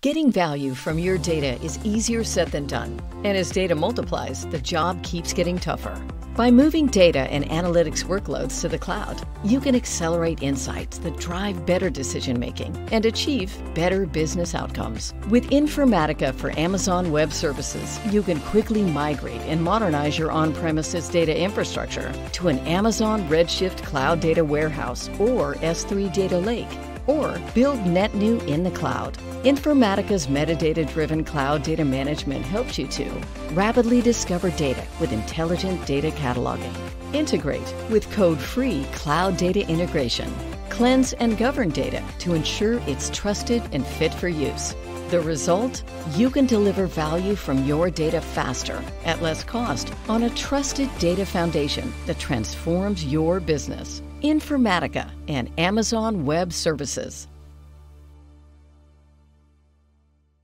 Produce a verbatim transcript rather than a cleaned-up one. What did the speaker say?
Getting value from your data is easier said than done, and as data multiplies, the job keeps getting tougher. By moving data and analytics workloads to the cloud, you can accelerate insights that drive better decision-making and achieve better business outcomes. With Informatica for Amazon Web Services, you can quickly migrate and modernize your on-premises data infrastructure to an Amazon Redshift Cloud Data Warehouse or S three Data Lake, or build net new in the cloud. Informatica's metadata-driven cloud data management helps you to rapidly discover data with intelligent data cataloging, integrate with code-free cloud data integration, cleanse and govern data to ensure it's trusted and fit for use. The result? You can deliver value from your data faster, at less cost, on a trusted data foundation that transforms your business. Informatica and Amazon Web Services.